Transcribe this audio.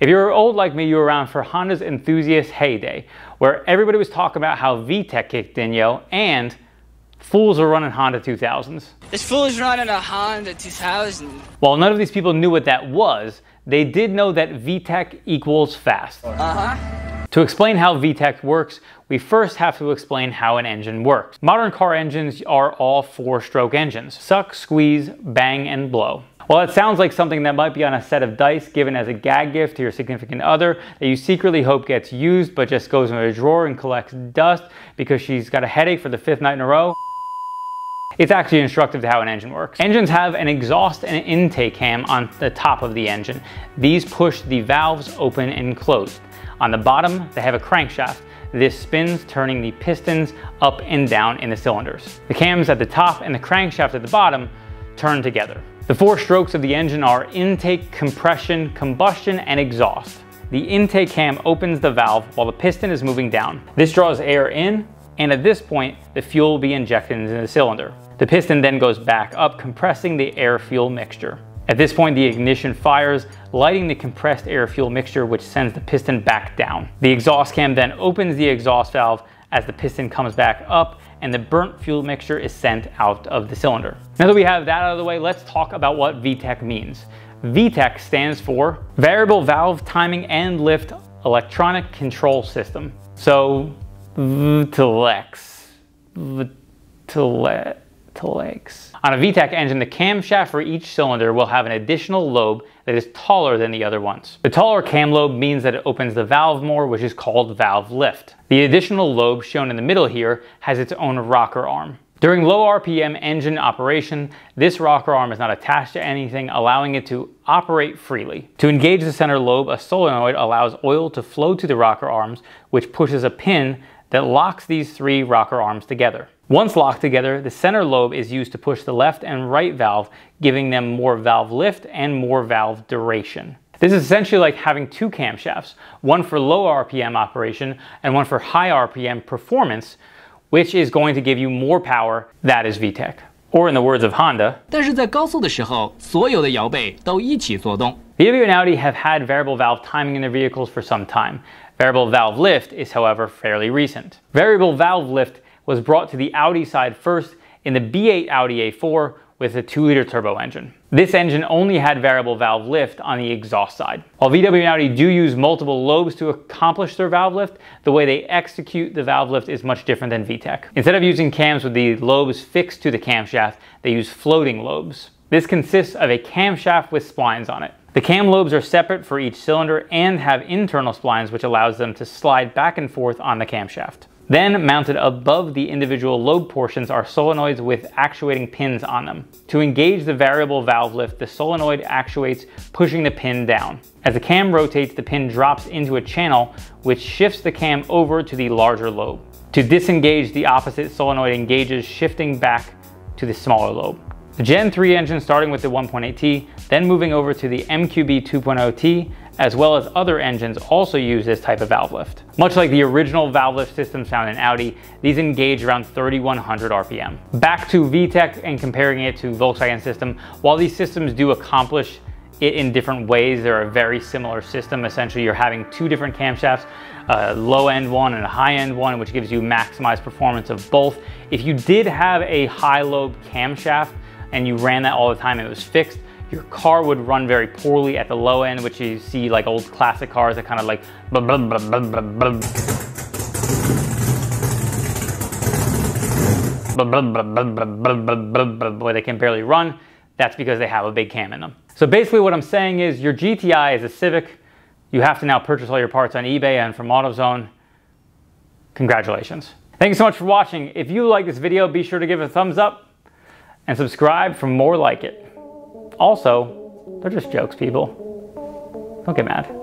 If you're old like me, you were around for Honda's enthusiast heyday, where everybody was talking about how VTEC kicked in, yo, and fools are running Honda 2000s. This fool is running a Honda 2000. While none of these people knew what that was, they did know that VTEC equals fast. To explain how VTEC works, we first have to explain how an engine works. Modern car engines are all 4-stroke engines. Suck, squeeze, bang, and blow. While it sounds like something that might be on a set of dice given as a gag gift to your significant other that you secretly hope gets used but just goes in a drawer and collects dust because she's got a headache for the 5th night in a row, it's actually instructive to how an engine works. Engines have an exhaust and intake cam on the top of the engine. These push the valves open and closed. On the bottom, they have a crankshaft. This spins, turning the pistons up and down in the cylinders. The cams at the top and the crankshaft at the bottom turn together. The 4 strokes of the engine are intake, compression, combustion, and exhaust. The intake cam opens the valve while the piston is moving down. This draws air in, and at this point, the fuel will be injected into the cylinder. The piston then goes back up, compressing the air-fuel mixture. At this point, the ignition fires, lighting the compressed air-fuel mixture, which sends the piston back down. The exhaust cam then opens the exhaust valve as the piston comes back up, and the burnt fuel mixture is sent out of the cylinder. Now that we have that out of the way, let's talk about what VTEC means. VTEC stands for Variable Valve Timing and Lift Electronic Control System. So, VTELEX. On a VTEC engine, the camshaft for each cylinder will have an additional lobe that is taller than the other ones. The taller cam lobe means that it opens the valve more, which is called valve lift. The additional lobe, shown in the middle here, has its own rocker arm. During low RPM engine operation, this rocker arm is not attached to anything, allowing it to operate freely. To engage the center lobe, a solenoid allows oil to flow to the rocker arms, which pushes a pin that locks these 3 rocker arms together. Once locked together, the center lobe is used to push the left and right valve, giving them more valve lift and more valve duration. This is essentially like having 2 camshafts, one for low RPM operation and one for high RPM performance, which is going to give you more power. That is VTEC. Or in the words of Honda, 但是在高速的时候，所有的摇臂都一起作动。 VW and Audi have had variable valve timing in their vehicles for some time. Variable valve lift is, however, fairly recent. Variable valve lift was brought to the Audi side first in the B8 Audi A4 with a 2-liter turbo engine. This engine only had variable valve lift on the exhaust side. While VW and Audi do use multiple lobes to accomplish their valve lift, the way they execute the valve lift is much different than VTEC. Instead of using cams with the lobes fixed to the camshaft, they use floating lobes. This consists of a camshaft with splines on it. The cam lobes are separate for each cylinder and have internal splines, which allows them to slide back and forth on the camshaft. Then, mounted above the individual lobe portions are solenoids with actuating pins on them. To engage the variable valve lift, the solenoid actuates, pushing the pin down. As the cam rotates, the pin drops into a channel, which shifts the cam over to the larger lobe. To disengage, the opposite solenoid engages, shifting back to the smaller lobe. The Gen 3 engine, starting with the 1.8T, then moving over to the MQB 2.0T, as well as other engines, also use this type of valve lift. Much like the original valve lift systems found in Audi, these engage around 3,100 RPM. Back to VTEC and comparing it to Volkswagen system, while these systems do accomplish it in different ways, they're a very similar system. Essentially, you're having 2 different camshafts, a low-end one and a high-end one, which gives you maximized performance of both. If you did have a high-lobe camshaft and you ran that all the time and it was fixed, your car would run very poorly at the low end, which you see like old classic cars that kind of like where they can barely run. That's because they have a big cam in them. So basically what I'm saying is your GTI is a Civic. You have to now purchase all your parts on eBay and from AutoZone. Congratulations. Thank you so much for watching. If you like this video, be sure to give it a thumbs up and subscribe for more like it. Also, they're just jokes, people. Don't get mad.